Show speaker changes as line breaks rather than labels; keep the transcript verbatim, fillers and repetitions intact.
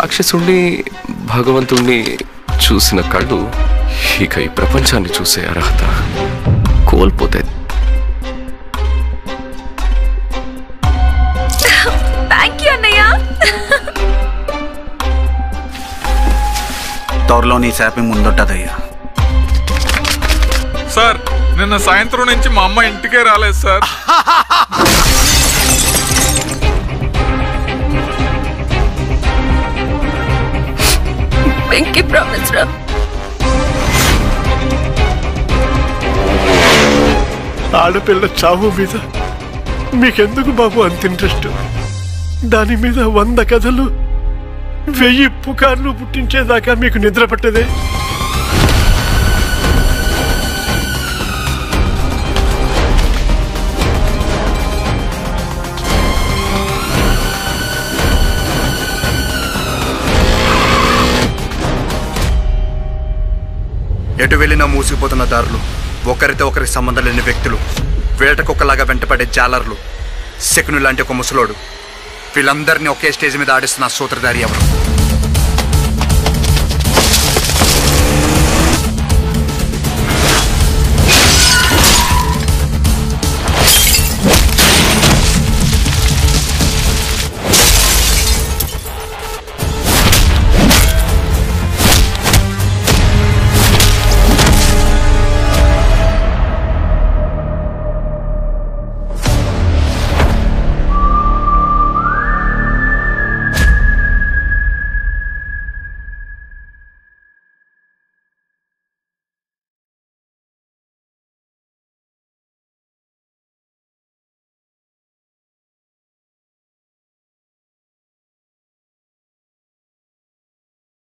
రాక్షసుణ్ణి భగవంతుణ్ణి చూసిన కళ్ళు ఇక ఈ ప్రపంచాన్ని చూసే అర్హత కోల్పోతాయి.
థ్యాంక్ యూ అన్నయ్య.
త్వరలో నీ శాపి ముందొట్టదయ్యా.
సార్ నిన్న సాయంత్రం నుంచి మా అమ్మ ఇంటికే రాలేదు సార్.
వెంకీ ప్రామిస్ రా.
ఆడపిల్ల చావు మీద మీకెందుకు బాబు అంత ఇంట్రెస్ట్? దాని మీద వంద కథలు వెయ్యి పుకార్లు పుట్టించేదాకా మీకు నిద్ర పట్టదే?
ఎటు వెళ్ళినా మూసిపోతున్న దారులు, ఒకరితో ఒకరికి సంబంధం లేని వ్యక్తులు, వేటకొక్కలాగా వెంటపడే జాలర్లు, శకుని లాంటి ఒక ముసలోడు, వీళ్ళందరినీ ఒకే స్టేజ్ మీద ఆడిస్తున్న సూత్రధారి ఎవరు?